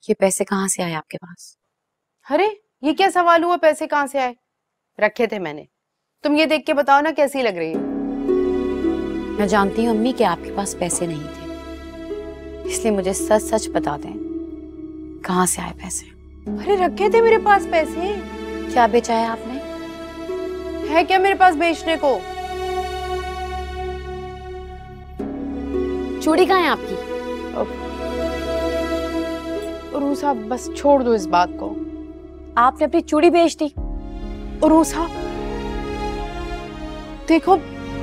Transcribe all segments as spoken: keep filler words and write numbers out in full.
ये पैसे कहाँ से आए आपके पास? अरे ये क्या सवाल हुआ, पैसे कहाँ से आए? रखे थे मैंने। तुम ये देख के बताओ ना कैसी लग रही है। मैं जानती हूँ अम्मी कि आपके पास पैसे नहीं थे, इसलिए मुझे सच सच बता दें, कहाँ से आए पैसे? अरे रखे थे मेरे पास पैसे। क्या बेचा है आपने? है क्या मेरे पास बेचने को? चूड़ी कहाँ है आपकी? उरूसा बस छोड़ दो इस बात को। आपने अपनी चूड़ी बेच दी? उरूसा देखो,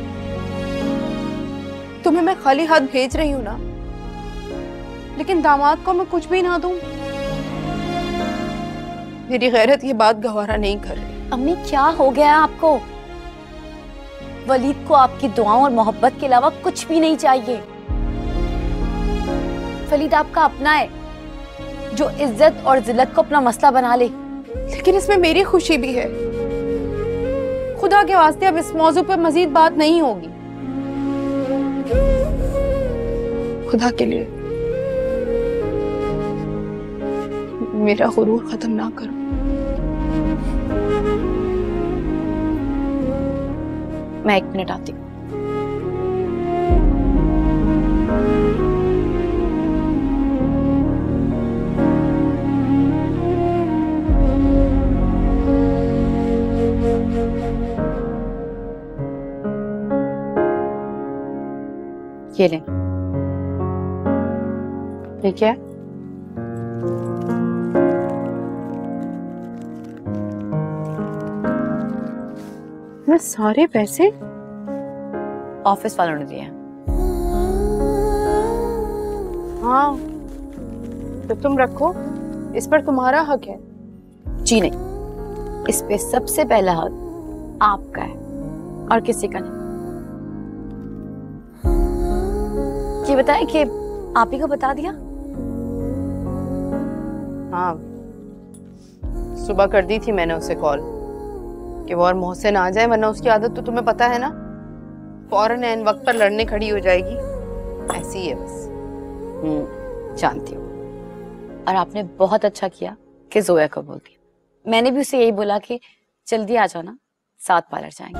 तुम्हें मैं खाली हाथ भेज रही हूँ ना, लेकिन दामाद को मैं कुछ भी ना दूं, मेरी गैरत ये बात गवारा नहीं कर रही। अम्मी क्या हो गया आपको? वलीद को आपकी दुआओं और मोहब्बत के अलावा कुछ भी नहीं चाहिए। वलीद आपका अपना है जो इज्जत और जिल्लत को अपना मसला बना ले। लेकिन इसमें मेरी खुशी भी है। खुदा के वास्ते अब इस मौजू पर मजीद बात नहीं होगी। खुदा के लिए मेरा गुरूर खत्म ना करो। मैं एक मिनट आती हूँ। ये लें। ठीक है, मैं सारे पैसे ऑफिस वालों ने दिए हैं। हाँ तो तुम रखो, इस पर तुम्हारा हक है। जी नहीं, इस पे सबसे पहला हक आपका है और किसी का नहीं। ये बताएं कि आप ही को बता दिया? हाँ, सुबह कर दी थी मैंने उसे कॉल कि वो और मोहसिन आ जाए, वरना उसकी आदत तो तुम्हें पता है ना, फौरन एन वक्त पर लड़ने खड़ी हो जाएगी। ऐसी ही है बस। हम्म, जानती हूँ। और आपने बहुत अच्छा किया कि जोया को बोल दिया। मैंने भी उसे यही बोला कि जल्दी आ जाओ ना, साथ पार्लर जाएंगे।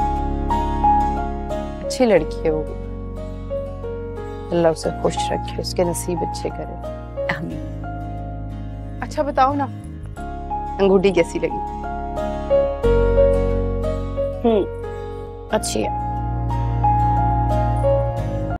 अच्छी लड़की है वो, अल्लाह उसे खुश रखे, उसके नसीब अच्छे करे। आमीन। अच्छा बताओ ना, अंगूठी कैसी लगी? हम्म, अच्छी है।